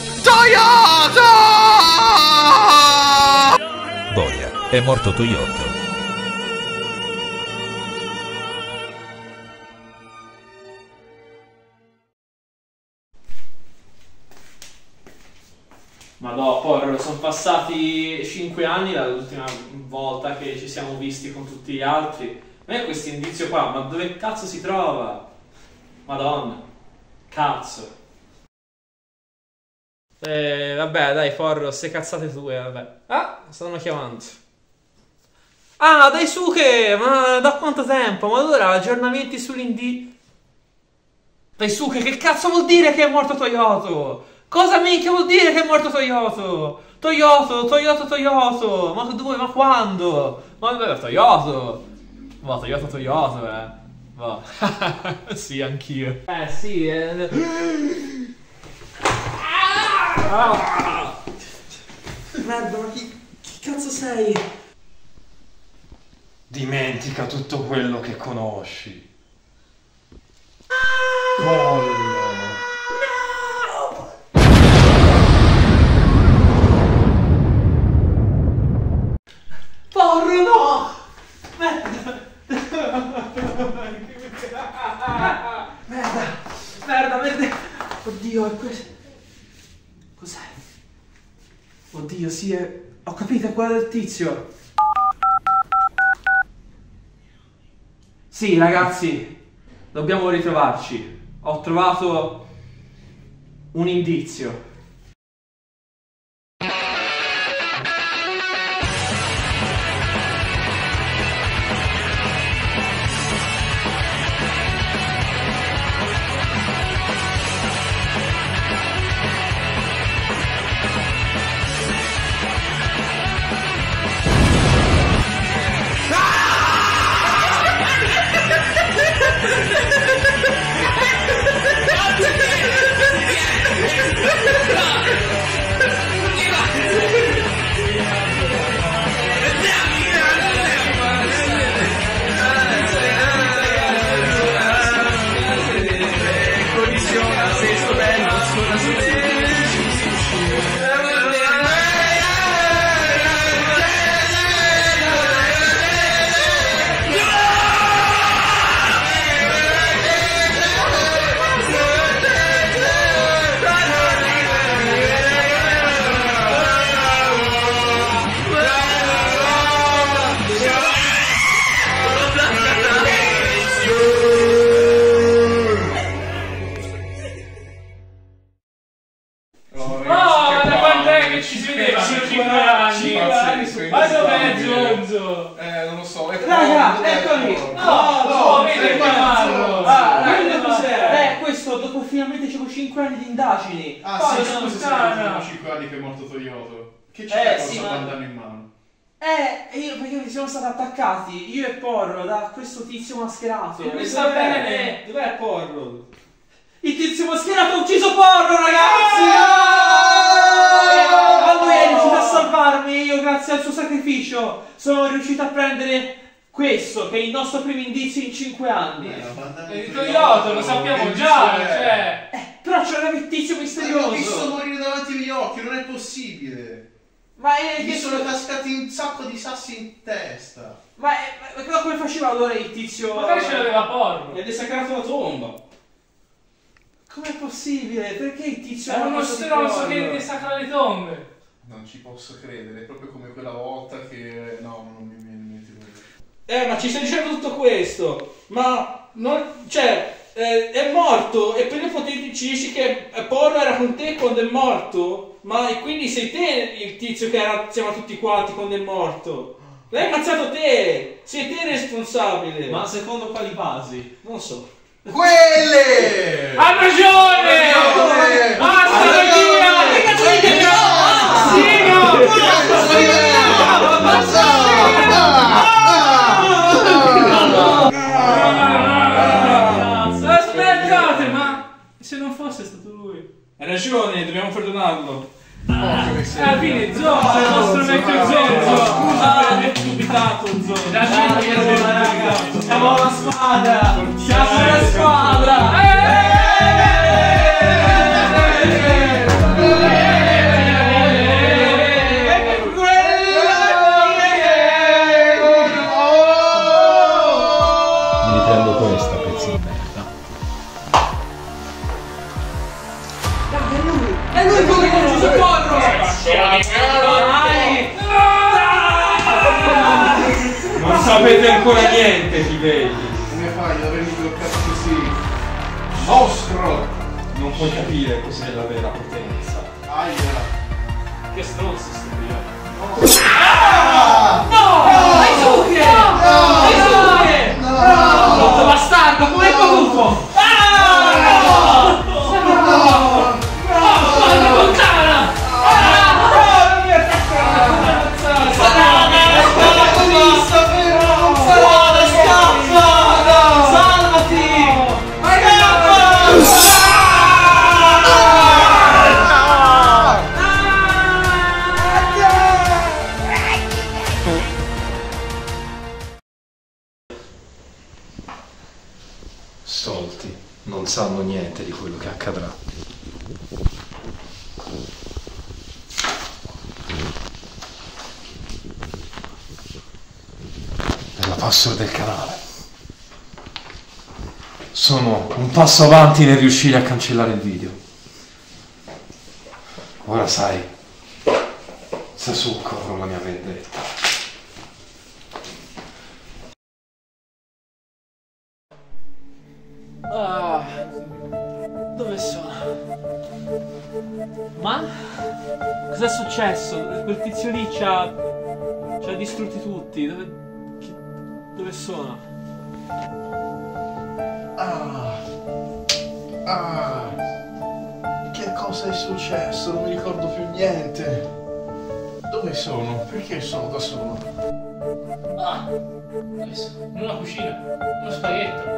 Toyota! Boia, è morto Toyota. Madò, porro, sono passati 5 anni dall'ultima volta che ci siamo visti con tutti gli altri. Ma è questo indizio qua, ma dove cazzo si trova? Madonna, cazzo. Vabbè, dai, porro, ste cazzate tue, vabbè. Ah, stanno chiamando. Ah, Daisuke, ma da quanto tempo? Ma allora aggiornamenti sull'indizio. Daisuke, che cazzo vuol dire che è morto Toyoto? Cosa minchia vuol dire che è morto Toyoto? Toyoto. Ma dove? Ma quando? Ma dove? Toyoto. Ma Toyoto, Va. Sì, anch'io. Sì, Merda, ma chi cazzo sei? Dimentica tutto quello che conosci. Pollo. Porro, no! Merda! Oddio, è questo. Cos'è? Oddio, sì, è. Ho capito, è quella del tizio. Sì, ragazzi, dobbiamo ritrovarci. Ho trovato un indizio. Non lo so. Raga, eccoli! No, vedi cos'è? Questo dopo finalmente c'ho 5 anni di indagini. Ah, sì, scusa, sono 5 anni che è morto Toyoto. Che c'è cosa bandana in mano? Perché siamo stati attaccati, io e Porro, da questo tizio mascherato. Mi sta bene! Dov'è Porro? Il tizio mascherato ha ucciso Porro, ragazzi! Ma lui è riuscito a salvarmi, io grazie al suo sacrificio sono riuscito a prendere questo, che è il nostro primo indizio in 5 anni. Il Toyota, lo sappiamo già, cioè... Però c'era il tizio misterioso. L'ho visto morire davanti agli occhi, non è possibile. Ma gli sono cascati un sacco di sassi in testa. Ma come faceva allora il tizio? Magari ce l'aveva Porro. Ed è sacrato la tomba. Com'è possibile? Perché il tizio è uno stronzo che desacra le tombe? Non ci posso credere, è proprio come quella volta che... No, non mi viene in mente quello. Ma ci stai dicendo tutto questo? Ma non... cioè... è morto e poi dopo ci dici che Porro era con te quando è morto? Ma e quindi sei te il tizio che era insieme a tutti quanti quando è morto? L'hai ammazzato te! Sei te responsabile! Ma secondo quali basi? Non so. Quelle! Ha ragione! Basta via! Che cazzo di te? Aspettate, ma se non fosse stato lui? Hai ragione, dobbiamo perdonarlo. Alla fine Zonzo, il nostro vecchio Zonzo. Scusa per aver dubitato, Zonzo. Siamo la squadra! Siamo la squadra! solo questa, pezzi di merda. È lui quello che non ci soccorro! Non sapete ancora niente, figli. Come fai ad avermi bloccato così? Mostro! Non puoi capire cos'è la vera potenza. Aia! Che stronzo sto io. No! Hai sucche! Hai sucche! Brutto bastardo, come hai potuto? Stolti, non sanno niente di quello che accadrà. Per la password del canale. Sono un passo avanti nel riuscire a cancellare il video. Ora sai, Sasuke con la mia vendetta. Dove sono? Ma? Cos'è successo? Quel tizio lì ci ha distrutti tutti. Dove sono? Che cosa è successo? Non mi ricordo più niente. Dove sono? Perché sono da solo? Dove sono? In una cucina. Uno spaghetto.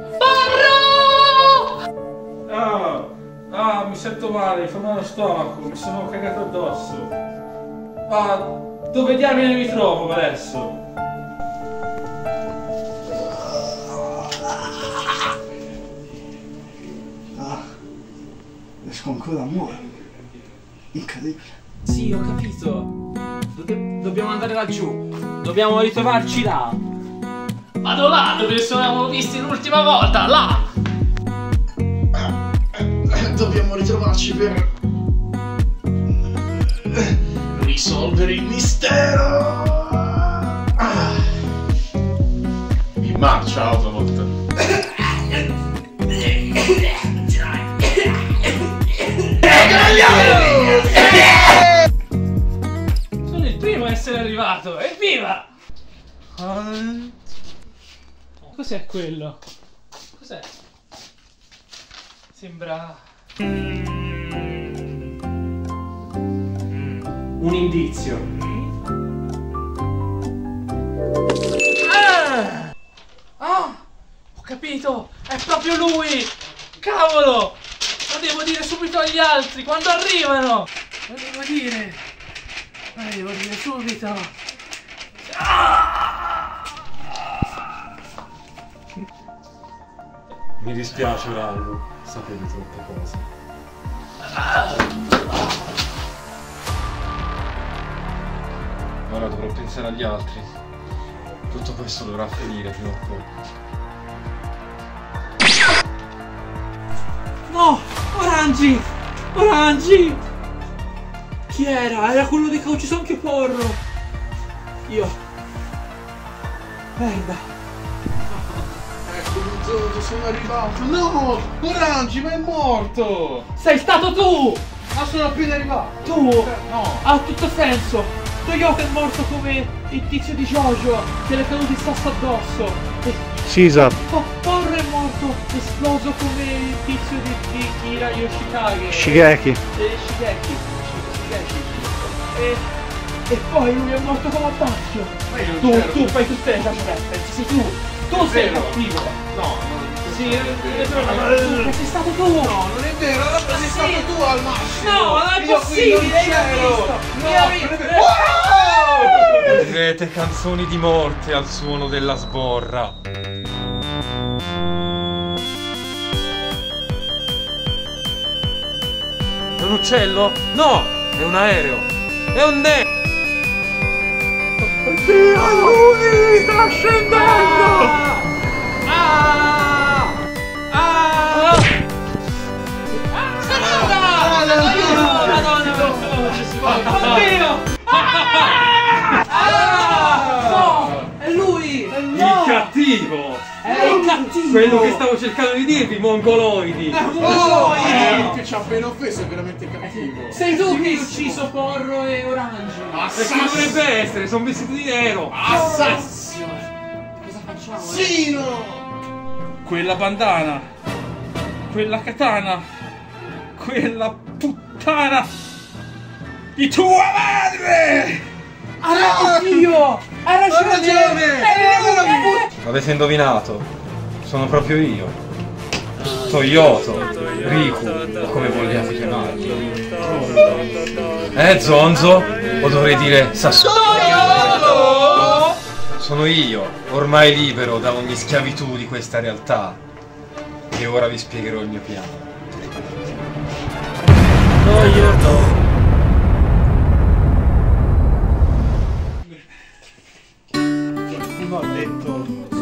Mi sento male, mi fa male lo stomaco, mi sono cagato addosso. Dove diamine mi trovo adesso? Esco ancora a muovere. Incredibile. Sì, ho capito. Dobbiamo andare laggiù. Dobbiamo ritrovarci là. Vado là dove ci siamo visti l'ultima volta, là! Dobbiamo ritrovarci per risolvere il mistero. In marcia, Autobot. Sono il primo a essere arrivato. Evviva! Cos'è quello? Cos'è? Sembra... Un indizio. Ho capito! È proprio lui! Cavolo! Lo devo dire subito agli altri, quando arrivano! Lo devo dire! Lo devo dire subito! Mi dispiace, Rango, sapevi troppe cose. Ora dovrò pensare agli altri. Tutto questo dovrà finire prima o poi. No! Orangi! Orangi! Chi era? Era quello che ha ucciso anche Porro! Io... Merda! Ecco, Zozo, sono arrivato. No! Orangi, ma è morto! Sei stato tu! Ma sono appena arrivato! Tu! No! Ha tutto senso! Toyota è morto come il tizio di Jojo che le è caduto il sasso addosso! Sì, esatto. Porro è morto esploso come il tizio di Kira Yoshikage! Shigeki. Shigeki. E poi lui è morto come a bacio! Ma io non c'ero. Tu fai tutte le cacciarette! Sei tu! Tu sei cattivo! No, Sì, sei stato tu! no, non è vero, allora sei stato tu al massimo! No, non è Io qui possibile! non Io c'ero! l'ho visto! Vedrete canzoni di morte al suono della sborra. È un uccello? No! È un aereo! È un Oddio, lui sta scendendo! Bambino! No! È lui! Il cattivo! È il cattivo! Quello che stavo cercando di dirvi, mongoloidi! Che ci ha appena offeso, è veramente cattivo. Sei tu che hai ucciso Porro e Orange! Perché dovrebbe essere, sono vestiti di nero! Assassino! Cosa facciamo? Sino! Quella bandana! Quella katana! Quella puttana! Di tua madre! Oddio! Hai ragione! Avete indovinato? Sono proprio io. Toyoto, Riku, o come vogliate chiamarmi. Zonzo? O dovrei dire Sasuke? Sono io, ormai libero da ogni schiavitù di questa realtà. E ora vi spiegherò il mio piano. Non ho detto